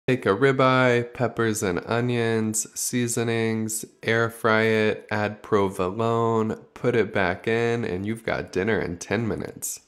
Take a ribeye, peppers and onions, seasonings, air fry it, add provolone, put it back in, and you've got dinner in 10 minutes.